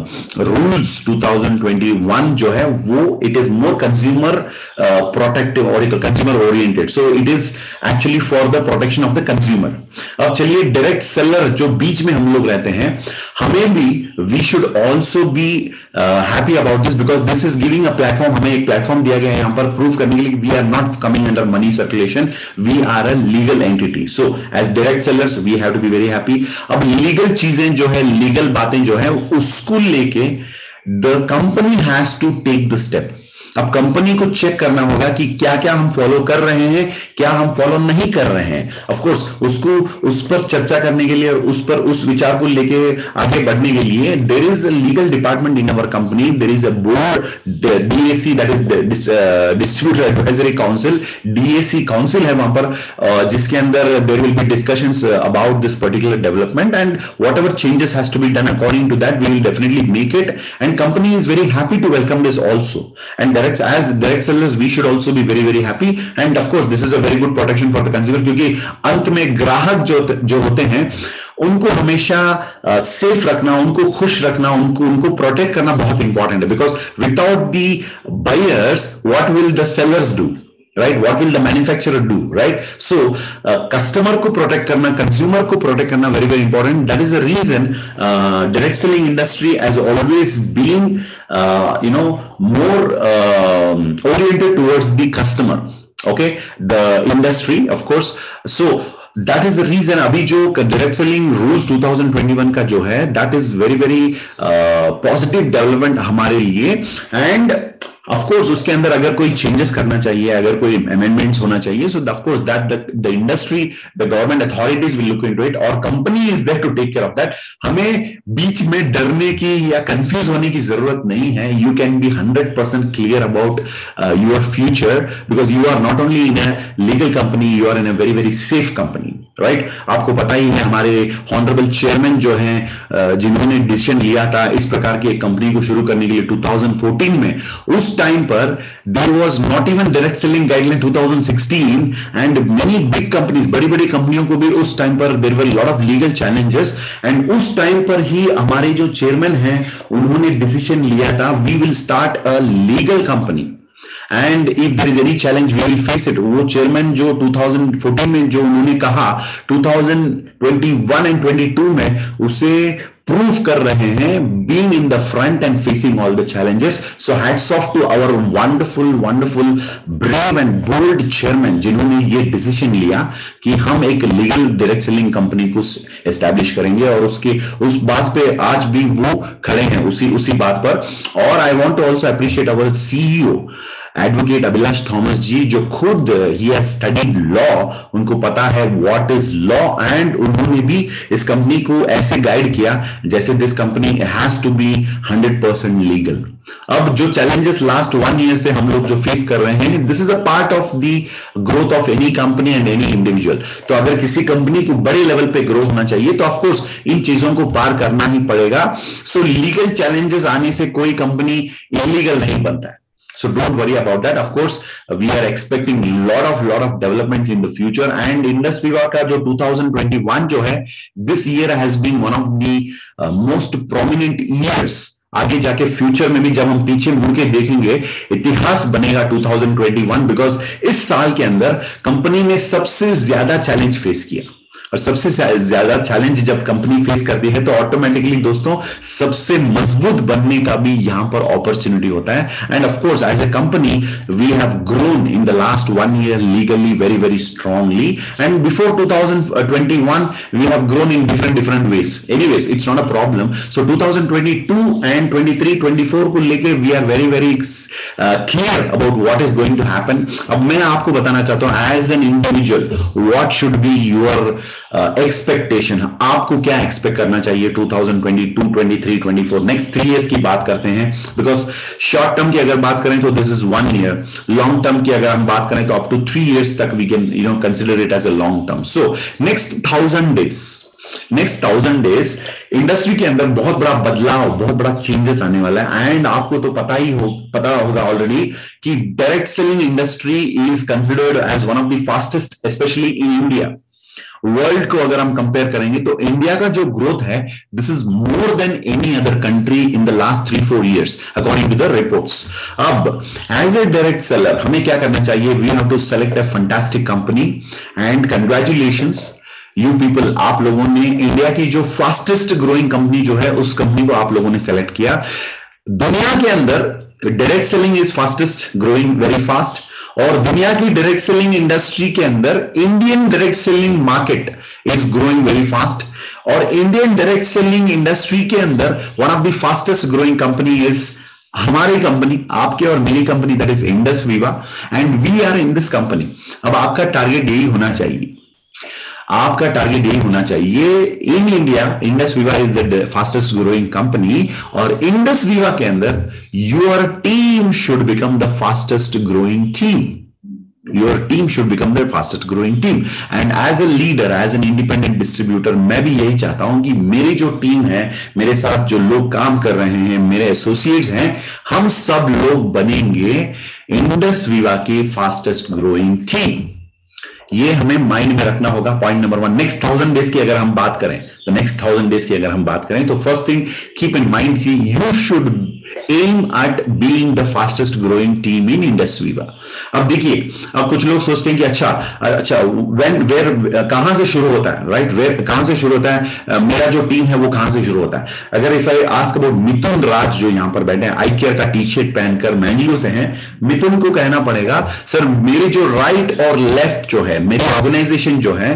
rules two thousand twenty one जो है वो it is more consumer protective और consumer oriented. So it is actually for the protection of the consumer. अब चलिए, डायरेक्ट सेलर जो बीच में हम लोग रहते हैं, हमें भी we should also be happy about this because this is giving a platform. हमें एक प्लेटफॉर्म दिया गया है यहाँ पर प्रूव करने के लिए we are not coming under money circulation, we are a legal entity. So as direct sellers we have to be very happy. अब लीगल चीजें जो है, लीगल बातें जो है, उसको लेके the company has to take the step. अब कंपनी को चेक करना होगा कि क्या क्या हम फॉलो कर रहे हैं, क्या हम फॉलो नहीं कर रहे हैं। ऑफ कोर्स उसको उस पर चर्चा करने के लिए और उस पर उस विचार को लेके आगे बढ़ने के लिए there is a legal department in our company, there is a board DAC that is distributor advisory council, DAC council है वहां पर जिसके अंदर there will be discussions about this particular development and whatever changes has to be done according to that we will definitely make it and company is very happy to welcome this also. And as direct sellers we should also be very very happy and of course this is a very good protection for the consumer क्योंकि अंत में ग्राहक जो जो होते हैं उनको हमेशा सेफ uh, रखना, उनको खुश रखना, उनको उनको प्रोटेक्ट करना बहुत इंपॉर्टेंट है because without the buyers what will the sellers do, right? What will the manufacturer do, right? So uh, customer को protect करना, consumer को protect करना very very important. That is the reason uh, direct selling industry has always been uh, you know more uh, oriented towards the customer. Okay, the industry of course. So that is the reason अभी जो direct selling rules twenty twenty one का जो है, that is very very positive development हमारे लिए। And of course उसके अंदर अगर कोई चेंजेस करना चाहिए, अगर कोई अमेंडमेंट्स होना चाहिए, so of course that the industry, the government authorities will look into it, और company is there to take care of that. हमें बीच में डरने की या कंफ्यूज होने की जरूरत नहीं है। You can be hundred percent clear about your future, because you are not only in a legal company, you are in a very very safe company, right. आपको पता ही है हमारे ऑनरेबल चेयरमैन जो हैं, जिन्होंने डिसीजन लिया था इस प्रकार की एक कंपनी को शुरू करने के लिए ट्वेंटी फोर्टीन में, उस टाइम पर there was not even direct selling guideline twenty sixteen, and many big companies, बड़ी बड़ी कंपनियों को भी उस टाइम पर there were lot of legal challenges, and उस टाइम पर ही हमारे जो चेयरमैन हैं उन्होंने डिसीजन लिया था, we will start a legal company and if there is any challenge we will face it. वो चेयरमैन जो ट्वेंटी फोर्टीन में जो उन्होंने कहा, twenty twenty one and twenty two में उसे प्रूव कर रहे हैं, being in the front and facing all the challenges. So hats off to our wonderful wonderful brave and bold chairman, जिन्होंने ये डिसीजन लिया कि हम एक लीगल डायरेक्ट सेलिंग कंपनी को एस्टैब्लिश करेंगे, और उसके उस बात पे आज भी वो खड़े हैं, उसी उसी बात पर। और I want to also appreciate our CEO advocate Abhilash Thomas ji, जो खुद ही हैज स्टडीड लॉ, उनको पता है व्हाट इज लॉ, एंड उन्होंने भी इस कंपनी को ऐसे गाइड किया जैसे this company has to be hundred percent legal. अब जो चैलेंजेस लास्ट वन ईयर से हम लोग जो फेस कर रहे हैं, this is a part of the growth of any company and any individual. तो अगर किसी कंपनी को बड़े लेवल पे ग्रो होना चाहिए तो ऑफकोर्स इन चीजों को पार करना ही पड़ेगा। सो लीगल चैलेंजेस आने से कोई कंपनी इलीगल नहीं बनता है। So don't worry about that. Of course, we are expecting lot of lot of developments in the future. And IndusViva का जो ट्वेंटी ट्वेंटी वन जो है, this year has been one of the uh, most prominent years. आगे जाके future में भी जब हम पीछे मुड़ के देखेंगे, इतिहास बनेगा ट्वेंटी ट्वेंटी वन, बिकॉज इस साल के अंदर कंपनी ने सबसे ज्यादा चैलेंज फेस किया, और सबसे ज्यादा चैलेंज जब कंपनी फेस करती है तो ऑटोमेटिकली दोस्तों सबसे मजबूत बनने का भी यहां पर अपॉर्चुनिटी होता है। And of course as a company we have grown in the last one year legally very very strongly, and before twenty twenty one we have grown in different different ways. Anyways it's not a problem. So twenty twenty two and twenty three twenty four को लेके we are very very clear about what is going to happen. अब मैं आपको बताना चाहता हूं as an individual what should be your expectation, uh, आपको क्या एक्सपेक्ट करना चाहिए twenty twenty two, twenty three, twenty four, next three years की बात करते हैं। बिकॉज शॉर्ट टर्म की अगर बात करें तो this is one year, long term की अगर हम बात करें तो अप टू थ्री इयर्स तक we can you know consider it as a long term. So next thousand days next thousand days industry के अंदर बहुत बड़ा बदलाव, बहुत बड़ा चेंजेस आने वाला है। एंड आपको तो पता ही हो पता होगा ऑलरेडी कि direct selling industry is considered as one of the fastest, specially in India. World को अगर हम कंपेयर करेंगे तो इंडिया का जो ग्रोथ है, this is more than any other country in the last three four years according to the reports. अब as a direct seller हमें क्या करना चाहिए? We have to select a fantastic company, and congratulations you people, आप लोगों ने India की जो फास्टेस्ट ग्रोइंग कंपनी जो है उस कंपनी को आप लोगों ने सेलेक्ट किया। दुनिया के अंदर direct selling is fastest growing very fast, और दुनिया की डायरेक्ट सेलिंग इंडस्ट्री के अंदर Indian direct selling market is growing very fast, और इंडियन डायरेक्ट सेलिंग इंडस्ट्री के अंदर one of the fastest growing company is हमारी कंपनी, आपके और मेरी कंपनी, that is IndusViva, and we are in this company. अब आपका टारगेट यही होना चाहिए, आपका टारगेट यही होना चाहिए। In India IndusViva is the fastest growing company, और IndusViva के अंदर your team should become the fastest growing team. Your team should become the fastest growing team, and as a leader, as an independent distributor, मैं भी यही चाहता हूं कि मेरी जो टीम है, मेरे साथ जो लोग काम कर रहे हैं, मेरे एसोसिएट्स हैं, हम सब लोग बनेंगे IndusViva की फास्टेस्ट ग्रोइंग टीम। ये हमें माइंड में रखना होगा, point number one. Next thousand days की अगर हम बात करें तो नेक्स्ट थाउजेंड डेज की अगर हम बात करें तो first thing keep in mind कि you should aim at being the fastest growing team in IndusViva। अब देखिए, अब कुछ लोग सोचते हैं कि अच्छा अच्छा व्हेन वेयर कहां से शुरू होता है, राइट? वेयर कहां से शुरू होता है, मेरा जो टीम है वो कहां से शुरू होता है? अगर if I ask about Mithun Raj जो यहां पर बैठे हैं, आई केयर का टी शर्ट पहनकर मैंगलो से हैं, मिथुन को कहना पड़ेगा सर मेरे जो राइट और लेफ्ट जो है, मेरी ऑर्गेनाइजेशन जो है,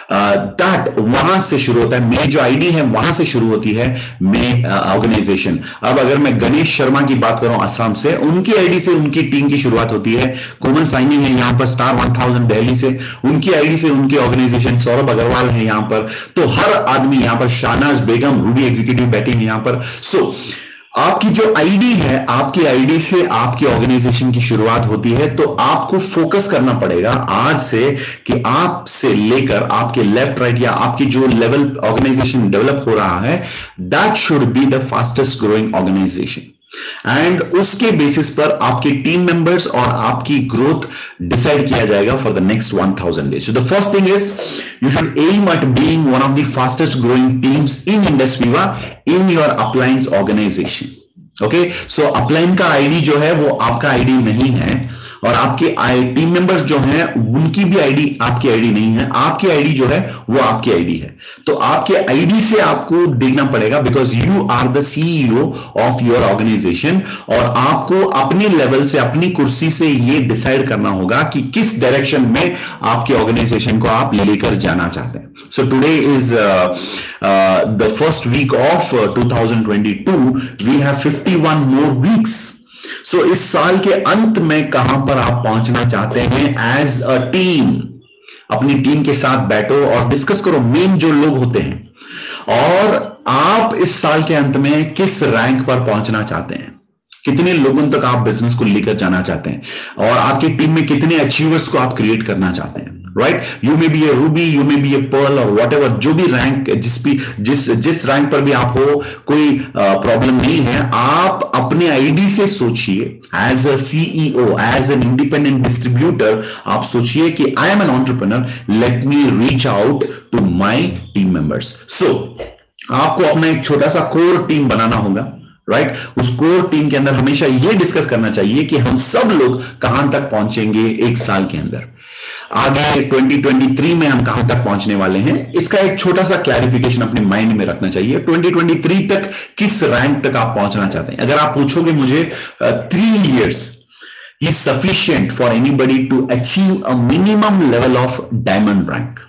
दैट वहां से शुरू होता है। मेरी जो आईडी है वहां से शुरू होती है मेरी ऑर्गेनाइजेशन। अब अगर मैं गणेश शर्मा की बात करूं असम से, उनकी आईडी से उनकी टीम की शुरुआत होती है। कोमल साइनी है यहां पर स्टार वन थाउजेंड दिल्ली से, उनकी आईडी से उनकी ऑर्गेनाइजेशन। सौरभ अग्रवाल है यहां पर, तो हर आदमी यहां पर, शाहनाज बेगम रूबी एग्जीक्यूटिव बैठी है यहां पर। सो so, आपकी जो आईडी है, आपकी आईडी से आपकी ऑर्गेनाइजेशन की शुरुआत होती है। तो आपको फोकस करना पड़ेगा आज से कि आप से लेकर आपके लेफ्ट राइट या आपकी जो लेवल ऑर्गेनाइजेशन डेवलप हो रहा है, that should be the fastest growing organization. And उसके बेसिस पर आपके टीम मेंबर्स और आपकी ग्रोथ डिसाइड किया जाएगा for the next one thousand days. So the first thing is you should aim at being one of the fastest growing teams in IndusViva in your uplines organization. Okay, so upline का ID जो है वो आपका ID नहीं है, और आपके team members जो हैं उनकी भी आईडी आपकी आईडी नहीं है। आपकी आईडी जो है वो आपकी आईडी है। तो आपके आईडी से आपको देखना पड़ेगा, because you are the CEO of your organization, और आपको अपने लेवल से, अपनी कुर्सी से ये डिसाइड करना होगा कि किस डायरेक्शन में आपके ऑर्गेनाइजेशन को आप लेकर जाना चाहते हैं। So today is the first week of two thousand twenty two, we have fifty one more weeks. So so, इस साल के अंत में कहां पर आप पहुंचना चाहते हैं एज अ टीम? अपनी टीम के साथ बैठो और डिस्कस करो, मेन जो लोग होते हैं, और आप इस साल के अंत में किस रैंक पर पहुंचना चाहते हैं, कितने लोगों तक आप बिजनेस को लेकर जाना चाहते हैं, और आपकी टीम में कितने अचीवर्स को आप क्रिएट करना चाहते हैं। Right, you may be a ruby, you may be a pearl और वॉट एवर, जो भी रैंक, जिस भी जिस जिस रैंक पर भी आप हो, कोई प्रॉब्लम नहीं है। आप अपने आईडी से सोचिए, as a CEO, as an independent distributor, आप सोचिए कि I am an entrepreneur, let me reach out to my team members. So आपको अपना एक छोटा सा कोर टीम बनाना होगा। Right right? उस कोर टीम के अंदर हमेशा यह डिस्कस करना चाहिए कि हम सब लोग कहां तक पहुंचेंगे एक साल के अंदर, आगे ट्वेंटी ट्वेंटी थ्री में हम कहां तक पहुंचने वाले हैं। इसका एक छोटा सा क्लैरिफिकेशन अपने माइंड में रखना चाहिए। ट्वेंटी ट्वेंटी थ्री तक किस रैंक तक आप पहुंचना चाहते हैं? अगर आप पूछोगे मुझे, three years is sufficient for anybody to achieve a minimum level of diamond rank.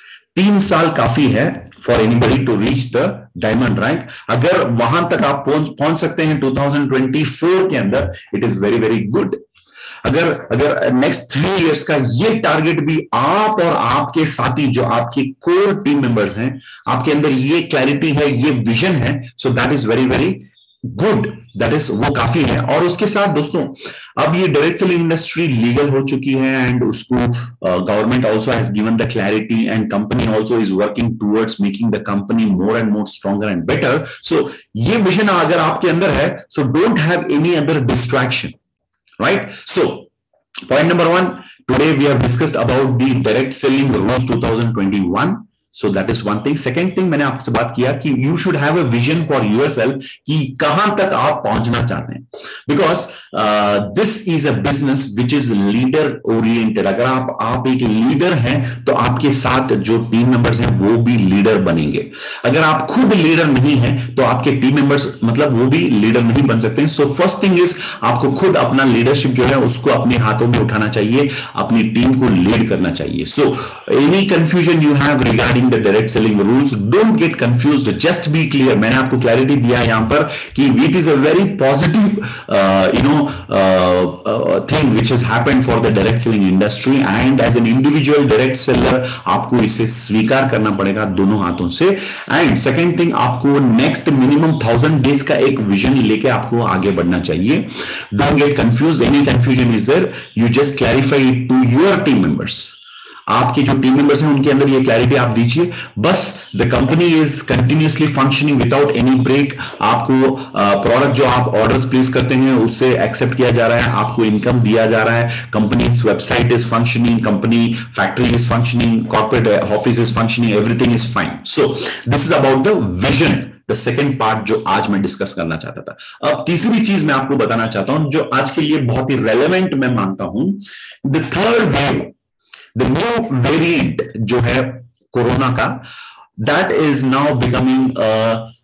तीन साल काफी है for anybody to reach the diamond rank. अगर वहां तक आप पहुंच पहुंच सकते हैं टू थाउजेंड ट्वेंटी फोर के अंदर, it is very very good. अगर अगर नेक्स्ट थ्री इयर्स का ये टारगेट भी आप और आपके साथी, जो आपके कोर टीम मेंबर्स हैं, आपके अंदर ये क्लैरिटी है, ये विजन है, so that is very very good, that is, वो काफी है। और उसके साथ दोस्तों, अब ये डायरेक्ट सेलिंग इंडस्ट्री लीगल हो चुकी है, एंड उसको government also has given the clarity, and company also is working towards making the company more and more stronger and better. So ये विजन अगर आपके अंदर है, so don't have any other distraction. Right? So, point number one, today we have discussed about the direct selling rules twenty twenty-one. So that is one thing. Second thing, मैंने आपसे बात किया कि you should have a vision for yourself कि कहां तक आप पहुंचना चाहते हैं, because uh, this is a business which is leader oriented. अगर आप आप एक लीडर हैं तो आपके साथ जो टीम मेंबर्स हैं वो भी लीडर बनेंगे। अगर आप खुद लीडर नहीं हैं तो आपके टीम मेंबर्स मतलब वो भी लीडर नहीं बन सकते हैं। सो फर्स्ट थिंग इज, आपको खुद अपना लीडरशिप जो है उसको अपने हाथों में उठाना चाहिए, अपनी टीम को लीड करना चाहिए। So any confusion you have regarding the direct selling rules, don't get confused, just be clear. मैंने आपको क्लैरिटी दिया यहां पर कि it is a very positive uh, you know uh, uh, thing which has happened for the direct selling industry, and as an individual direct seller आपको इसे स्वीकार करना पड़ेगा दोनों हाथों से। एंड सेकेंड थिंग, आपको नेक्स्ट मिनिमम थाउजेंड डेज का एक विजन लेके आपको आगे बढ़ना चाहिए। Don't get confused, any confusion is there, you just clarify it to your team members. आपके जो टीम मेंबर्स हैं उनके अंदर ये क्लैरिटी आप दीजिए, बस the company is continuously functioning without any break. आपको प्रोडक्ट जो आप ऑर्डर्स प्लेस करते हैं उससे एक्सेप्ट किया जा रहा है, आपको इनकम दिया जा रहा है, company website is functioning, company factory is functioning, corporate office is functioning, everything is fine. So this is about the vision, the second part जो आज मैं डिस्कस करना चाहता था। अब तीसरी चीज मैं आपको बताना चाहता हूं जो आज के लिए बहुत ही रेलेवेंट मैं मानता हूं, the third wave, the new variant जो है कोरोना का, that is now becoming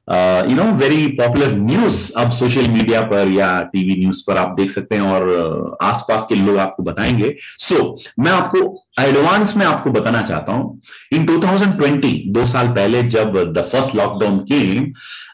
you know very popular news अब सोशल मीडिया पर या टीवी न्यूज पर आप देख सकते हैं और uh, आसपास के लोग आपको बताएंगे. सो so, मैं आपको एडवांस में आपको बताना चाहता हूं इन ट्वेंटी ट्वेंटी, दो साल पहले जब द फर्स्ट लॉकडाउन केम,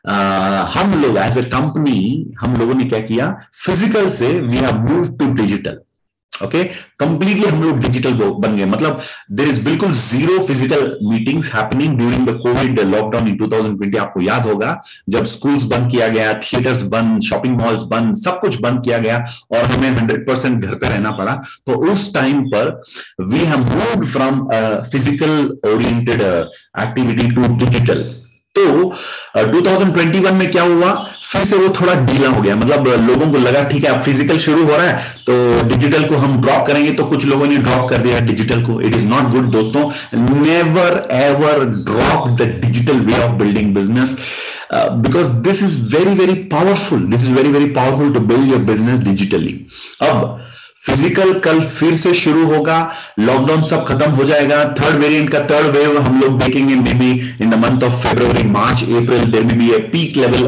हम लोग एज ए कंपनी हम लोगों ने क्या किया, फिजिकल से we have moved to digital. Okay, completely हम लोग डिजिटल बन गए. मतलब देयर इज बिल्कुल zero physical meetings happening during the covid lockdown in twenty twenty. आपको याद होगा जब स्कूल्स बंद किया गया, थिएटर्स बंद, शॉपिंग मॉल्स बंद, सब कुछ बंद किया गया और हमें हंड्रेड परसेंट घर पे रहना पड़ा. तो उस टाइम पर we have moved from physical oriented activity to digital. तो ट्वेंटी ट्वेंटी वन में क्या हुआ, फिर से वो थोड़ा ढीला हो गया. मतलब लोगों को लगा ठीक है अब फिजिकल शुरू हो रहा है तो डिजिटल को हम ड्रॉप करेंगे, तो कुछ लोगों ने ड्रॉप कर दिया डिजिटल को. इट इज नॉट गुड दोस्तों. Never ever drop the digital way of building business, because this is very very powerful. This is very very powerful to build your business digitally. अब physical कल फिर से शुरू होगा, lockdown सब खत्म हो जाएगा. थर्ड वेरिएंट का थर्ड वेव हम लोग देखेंगे may be in the month of February, March, April. There may be a peak level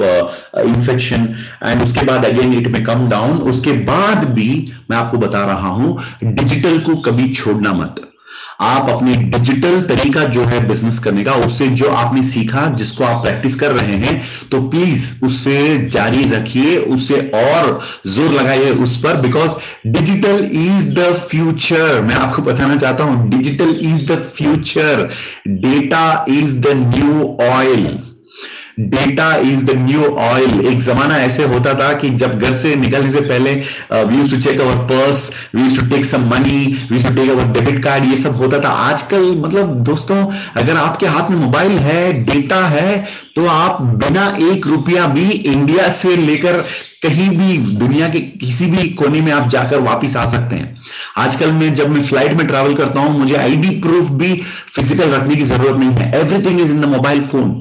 of infection and उसके बाद अगेन इट में कम डाउन. उसके बाद भी मैं आपको बता रहा हूं डिजिटल को कभी छोड़ना मत. आप अपने डिजिटल तरीका जो है बिजनेस करने का, उससे जो आपने सीखा, जिसको आप प्रैक्टिस कर रहे हैं, तो प्लीज उससे जारी रखिए, उससे और जोर लगाइए उस पर. Because digital is the future. मैं आपको बताना चाहता हूं digital is the future. Data is the new oil. Data is the new oil. एक जमाना ऐसे होता था कि जब घर से निकलने से पहले we used to check our purse, we used to take some money, we used to take our debit card, ये सब होता था. आजकल मतलब दोस्तों अगर आपके हाथ में मोबाइल है, डेटा है, तो आप बिना एक रुपया भी इंडिया से लेकर कहीं भी दुनिया के किसी भी कोने में आप जाकर वापस आ सकते हैं. आजकल में जब मैं फ्लाइट में ट्रैवल करता हूं मुझे आईडी प्रूफ भी फिजिकल रखने की जरूरत नहीं है. Everything is in the mobile phone.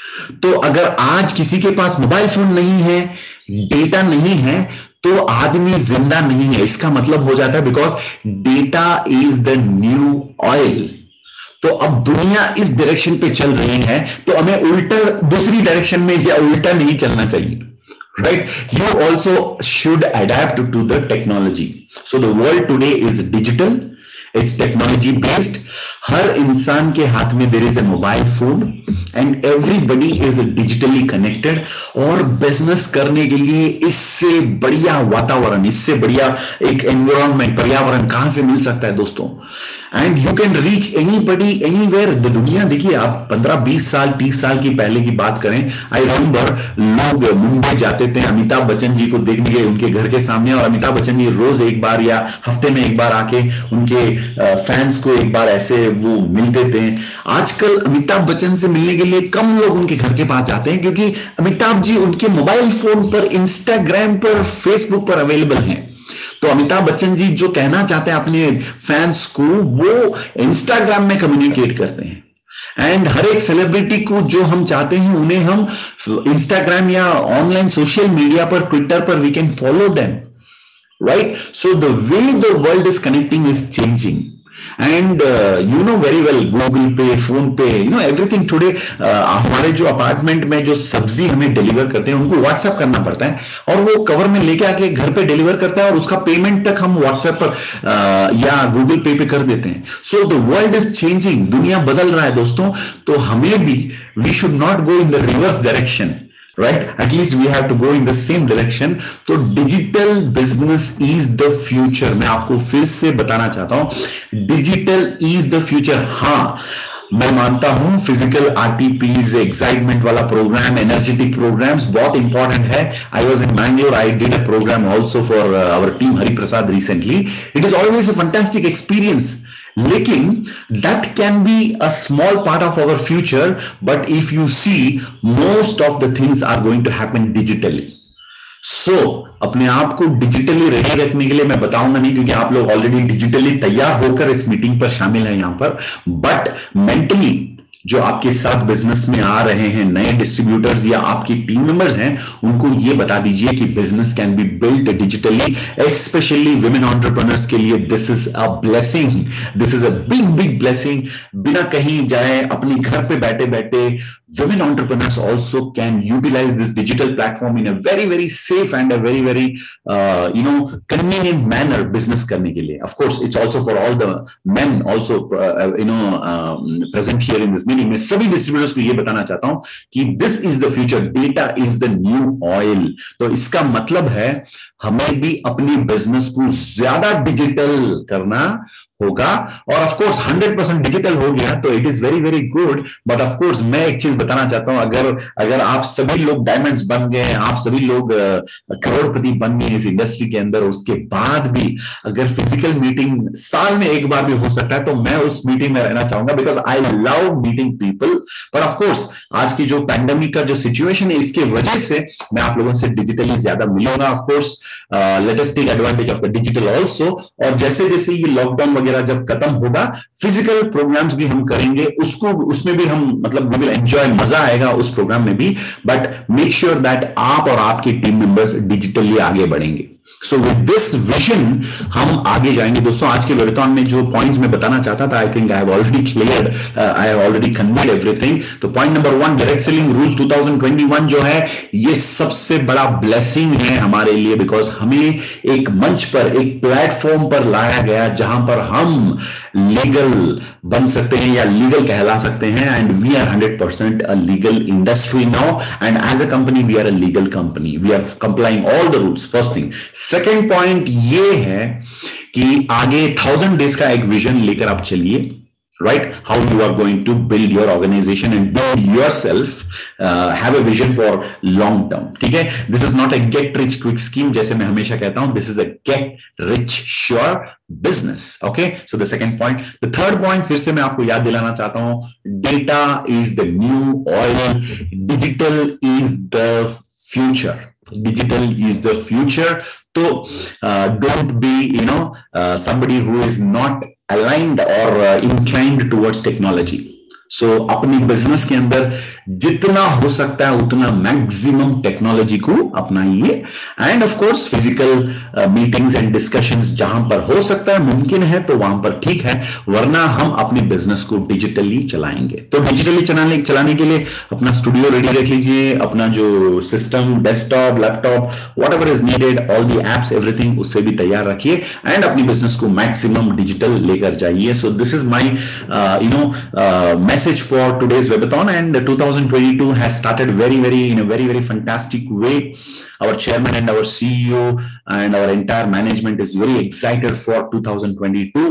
तो अगर आज किसी के पास मोबाइल फोन नहीं है, डेटा नहीं है, तो आदमी जिंदा नहीं है. इसका मतलब हो जाता है because data is the new oil. तो अब दुनिया इस डायरेक्शन पे चल रही है, तो हमें उल्टा दूसरी डायरेक्शन में या उल्टा नहीं चलना चाहिए. Right? You also should adapt to the technology. So the world today is digital, it's technology based. हर इंसान के हाथ में there is a mobile phone and everybody is digitally connected. और बिजनेस करने के लिए इससे बढ़िया वातावरण, इससे बढ़िया एक एनवायरनमेंट, पर्यावरण कहां से मिल सकता है दोस्तों. And you can reach anybody anywhere the दुनिया. देखिए आप पंद्रह बीस साल तीस साल की पहले की बात करें, आई रिमेंबर लोग मुंबई जाते थे अमिताभ बच्चन जी को देखने के उनके घर के सामने, और अमिताभ बच्चन जी रोज एक बार या हफ्ते में एक बार आके उनके फैंस को एक बार ऐसे वो मिलते थे. आजकल अमिताभ बच्चन से मिलने के लिए कम लोग उनके घर के पास जाते हैं, क्योंकि अमिताभ जी उनके मोबाइल फोन पर, इंस्टाग्राम पर, फेसबुक पर अवेलेबल हैं. तो अमिताभ बच्चन जी जो कहना चाहते हैं अपने फैंस को, वो इंस्टाग्राम में कम्युनिकेट करते हैं. एंड हर एक सेलिब्रिटी को जो हम चाहते हैं उन्हें हम इंस्टाग्राम या ऑनलाइन सोशल मीडिया पर, ट्विटर पर we can follow them. Right? So the way the world is connecting is changing. And you know very well, Google Pay, PhonePe, you know everything today. हमारे जो apartment में जो सब्जी हमें deliver करते हैं उनको व्हाट्सएप करना पड़ता है, और वो कवर में लेके आके घर पे डिलीवर करता है, और उसका पेमेंट तक हम व्हाट्सएप पर uh, या गूगल पे पे कर देते हैं. So the world is changing. दुनिया बदल रहा है दोस्तों. तो हमें भी we should not go in the reverse direction. Right? At least we have to go in the same direction. तो digital business is the future. मैं आपको फिर से बताना चाहता हूं डिजिटल इज द फ्यूचर. हाँ, मैं मानता हूं फिजिकल आरटीपीज, एक्साइटमेंट वाला प्रोग्राम, एनर्जेटिक प्रोग्राम्स बहुत इंपॉर्टेंट है. I was in Mangalore, I did a program also for our team Hariprasad recently. It is always a fantastic experience. लेकिन that can be a small part of our future, but if you see, most of the things are going to happen digitally. So अपने आप को digitally ready रखने के लिए मैं बताऊंगा नहीं, क्योंकि आप लोग ऑलरेडी डिजिटली तैयार होकर इस मीटिंग पर शामिल हैं यहां पर. बट मेंटली जो आपके साथ बिजनेस में आ रहे हैं, नए डिस्ट्रीब्यूटर्स या आपकी टीम मेंबर्स हैं, उनको ये बता दीजिए कि business can be built digitally. Specially women entrepreneurs के लिए this is a blessing. This is a big big blessing. बिना कहीं जाए, अपने घर पे बैठे बैठे women entrepreneurs also can utilize this digital platform in a very very safe and a very very uh, you know convenient manner business करने के लिए. Of course, it's also for all the men also uh, you know um, present here in this meeting. मैं सभी distributors को ये बताना चाहता हूँ कि this is the future. Data is the new oil. तो इसका मतलब है हमें भी अपनी बिजनेस को ज्यादा डिजिटल करना होगा. और of course hundred percent digital हो गया तो it is very very good. But of course मैं एक चीज बताना चाहता हूं, अगर अगर आप सभी लोग डायमंड्स बन गए, आप सभी लोग करोड़पति बन गए इस इंडस्ट्री के अंदर, उसके बाद भी अगर फिजिकल मीटिंग साल में एक बार भी हो सकता है तो मैं उस मीटिंग में रहना चाहूंगा, because I love meeting people. But of course आज की जो पैंडेमिक का जो सिचुएशन है इसके वजह से मैं आप लोगों से डिजिटली ज्यादा मिलूंगा. Of course let us take advantage of the digital also. और जैसे जैसे ये लॉकडाउन वगैरह जब खत्म होगा, फिजिकल प्रोग्राम्स भी हम करेंगे, उसको उसमें भी हम मतलब वी विल एंजॉय, मजा आएगा उस प्रोग्राम में भी. बट मेक श्योर दैट आप और आपके टीम मेंबर्स डिजिटली आगे बढ़ेंगे. सो विद दिस विजन हम आगे जाएंगे. दोस्तों आज के वेबिनार में जो पॉइंट्स मैं बताना चाहता था, I think I have already cleared, I have already conveyed everything. तो point number one, direct selling rules two thousand twenty one जो है ये सबसे बड़ा ब्लेसिंग है हमारे लिए, बिकॉज हमें एक मंच पर, एक प्लेटफॉर्म पर लाया गया जहां पर हम लीगल बन सकते हैं या लीगल कहला सकते हैं. And we are hundred percent a legal industry now, and as a company we are a legal company. We are complying all the rules. First thing. Second point ये है कि आगे थाउजेंड डेज का एक vision लेकर आप चलिए. Right? How you are going to build your organization and build yourself, uh, have a vision for long term. ठीक है? This is not a get rich quick scheme जैसे मैं हमेशा कहता हूं. This is a get rich sure business. Okay? So the second point. The third point फिर से मैं आपको याद दिलाना चाहता हूं. Data is the new oil. Digital is the future. Digital is the future. So uh, don't be, you know, uh, somebody who is not aligned or uh, inclined towards technology. So so, अपनी बिजनेस के अंदर जितना हो सकता है उतना maximum technology को अपनाइए. And of course physical meetings and discussions जहां पर हो सकता है, मुमकिन है तो वहां पर ठीक है, वरना हम अपनी बिजनेस को डिजिटली चलाएंगे. तो डिजिटली चलाने चलाने के लिए अपना स्टूडियो रेडी रख लीजिए, अपना जो system, desktop, laptop, whatever is needed, all the apps, everything उससे भी तैयार रखिए एंड अपनी बिजनेस को मैक्सिमम डिजिटल लेकर जाइए. So this is my you know message for today's webinar, and twenty twenty-two has started very very in a very very fantastic way. Our chairman and our C E O and our entire management is very excited for twenty twenty-two.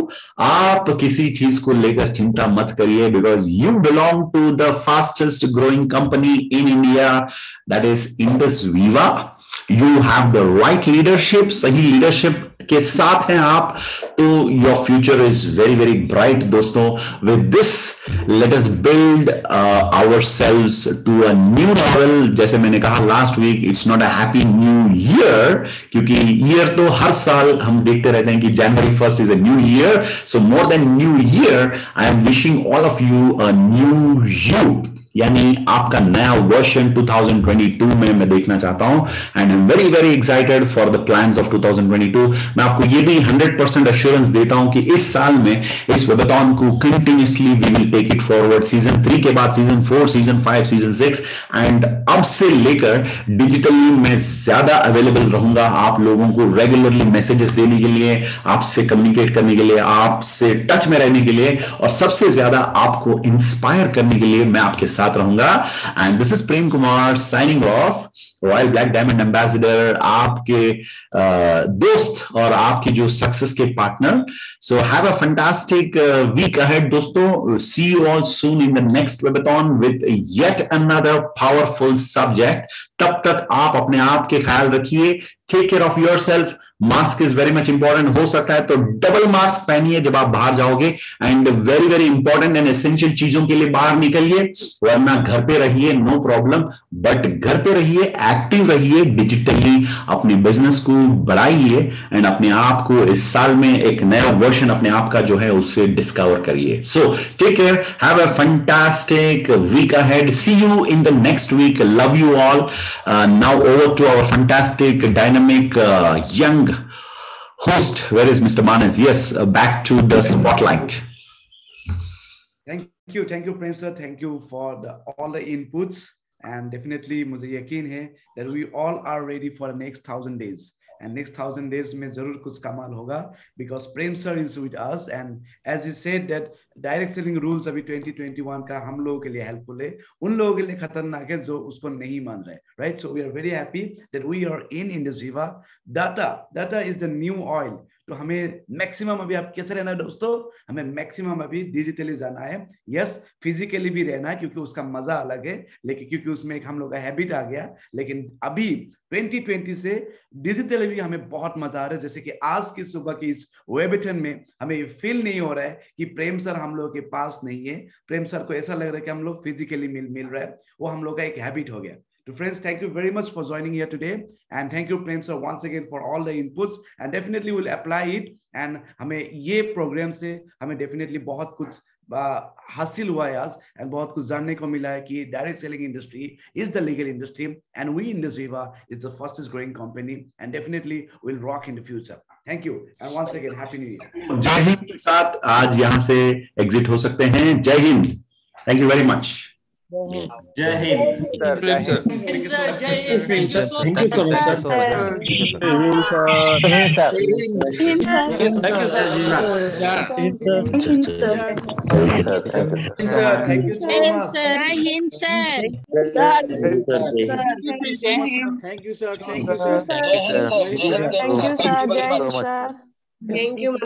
आप किसी चीज को लेकर चिंता मत करिए, because you belong to the fastest growing company in India, that is IndusViva. You have the right leadership, सही leadership के साथ हैं आप, तो your future is very very bright. दोस्तों, with this let us build uh, ourselves to a new level. जैसे मैंने कहा last week, it's not a happy new year, क्योंकि year तो हर साल हम देखते रहते हैं कि January first is a new year. So more than new year, I am wishing all of you a new you. यानी आपका नया वर्जन twenty twenty-two में मैं देखना चाहता हूं. And I am very very excited for the plans of twenty twenty-two. मैं आपको ये भी हंड्रेड परसेंट एश्योरेंस देता हूं कि इस साल में इस वेबिनार को continuously we will take it forward. Season three के बाद season four, season five, season six, and अब से लेकर डिजिटली मैं ज्यादा अवेलेबल रहूंगा आप लोगों को रेगुलरली मैसेजेस देने के लिए, आपसे कम्युनिकेट करने के लिए, आपसे टच में रहने के लिए, और सबसे ज्यादा आपको इंस्पायर करने के लिए मैं आपके साथ रहूंगा. And this is Prem Kumar signing off, royal black diamond ambassador, आपके दोस्त और आपकी जो सक्सेस के partner. So have a fantastic week ahead दोस्तों. See you all soon in the next webinar with yet another powerful subject. तब तक आप अपने आप के ख्याल रखिए. Take care of yourself. Mask is very much important. हो सकता है तो डबल मास्क पहनिए जब आप बाहर जाओगे, and very very important and essential चीजों के लिए बाहर निकलिए, वरना घर पे रहिए, नो प्रॉब्लम, बट घर पे रहिए, एक्टिव रहिए, डिजिटली अपने बिजनेस को बढ़ाइए एंड अपने आप को इस साल में एक नया वर्जन अपने आप का जो है उससे डिस्कवर करिए. So take care, have a fantastic week ahead. See you in the next week. Love you all. Now over to our fantastic dynamic young host. Where is Mister Manas? Yes, uh, back to the spotlight. Thank you, thank you, Prem sir. Thank you for the, all the inputs. And definitely, मुझे यकीन है that we all are ready for the next thousand days. And next thousand days में जरूर कुछ कमाल होगा, because Prem sir is with us. And as he said that direct selling rules अभी twenty twenty-one का हम लोगों के लिए helpful है, उन लोगों के लिए खतरनाक है जो उसको नहीं मान रहे, right? So we are very happy that we are in IndusViva. Data, data is the new oil. तो हमें मैक्सिमम अभी आप कैसे रहना है दोस्तों, हमें मैक्सिमम अभी डिजिटली जाना है. यस, फिजिकली भी रहना है क्योंकि उसका मजा अलग है, लेकिन क्योंकि उसमें एक हम लोग का हैबिट आ गया. लेकिन अभी twenty twenty से डिजिटली भी हमें बहुत मजा आ रहा है. जैसे कि आज की सुबह की इस वेबिटन में हमें ये फील नहीं हो रहा है कि प्रेम सर हम लोग के पास नहीं है. प्रेम सर को ऐसा लग रहा है कि हम लोग फिजिकली मिल मिल रहा है. वो हम लोग का एक हैबिट हो गया. So friends, thank you very much for joining here today, and thank you Prem sir once again for all the inputs, and definitely we'll apply it. And हमें ये program से हमें definitely बहुत कुछ हासिल हुआ है आज, and बहुत कुछ जानने को मिला है कि direct selling industry is the legal industry, and we IndusViva is the fastest growing company, and definitely will rock in the future. Thank you, and once again happy new year. जय हिंद के साथ आज यहाँ से एग्जिट हो सकते हैं. जय Hind. Thank you very much. Jai Hind. Prem sir. Thank you, sir. Jai Hind. Prem sir. Thank you so much, sir. Thank you, sir. Thank you, sir. Sir, thank you so much. Jai Hind, sir. Thank you, sir. Thank you, sir. Thank you, sir. Jai Hind, sir. Thank you, sir.